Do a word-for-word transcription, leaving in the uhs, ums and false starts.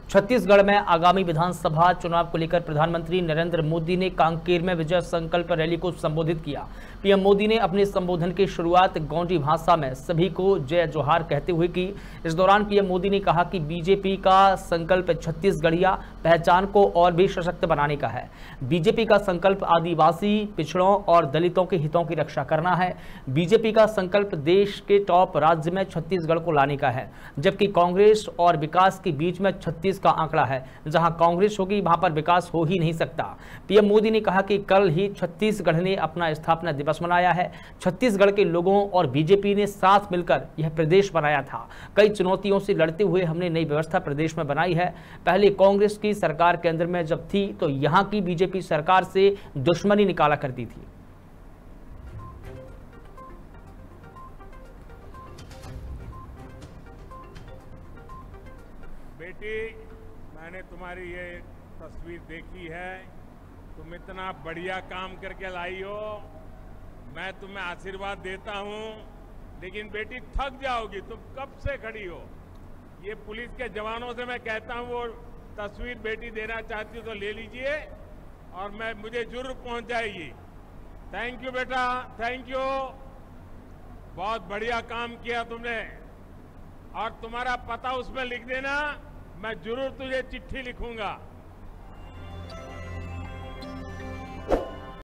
छत्तीसगढ़ में आगामी विधानसभा चुनाव को लेकर प्रधानमंत्री नरेंद्र मोदी ने कांकेर में विजय संकल्प रैली को संबोधित किया। पीएम मोदी ने अपने संबोधन की शुरुआत गोंडी भाषा में सभी को जय जोहार कहते हुए की। इस दौरान पीएम मोदी ने कहा कि बीजेपी का संकल्प छत्तीसगढ़िया पहचान को और भी सशक्त बनाने का है। बीजेपी का संकल्प आदिवासी, पिछड़ों और दलितों के हितों की रक्षा करना है। बीजेपी का संकल्प देश के टॉप राज्य में छत्तीसगढ़ को लाने का है, जबकि कांग्रेस और विकास के बीच में छत्तीस का आंकड़ा है। जहां कांग्रेस होगी वहां पर विकास हो ही नहीं सकता। पीएम मोदी ने कहा कि कल ही छत्तीसगढ़ ने अपना स्थापना दिवस मनाया है। छत्तीसगढ़ के लोगों और बीजेपी ने साथ मिलकर यह प्रदेश बनाया था। कई चुनौतियों से लड़ते हुए हमने नई व्यवस्था प्रदेश में बनाई है। पहले कांग्रेस की सरकार केंद्र में जब थी तो यहां की बीजेपी सरकार से दुश्मनी निकाला करती थी। बेटी, मैंने तुम्हारी ये तस्वीर देखी है। तुम इतना बढ़िया काम करके लाई हो, मैं तुम्हें आशीर्वाद देता हूं। लेकिन बेटी थक जाओगी, तुम कब से खड़ी हो। ये पुलिस के जवानों से मैं कहता हूं, वो तस्वीर बेटी देना चाहती हो तो ले लीजिए और मैं मुझे जरूर पहुंच जाएगी। थैंक यू बेटा, थैंक यू। बहुत बढ़िया काम किया तुमने। और तुम्हारा पता उसमें लिख देना, मैं जरूर तुझे चिट्ठी लिखूंगा।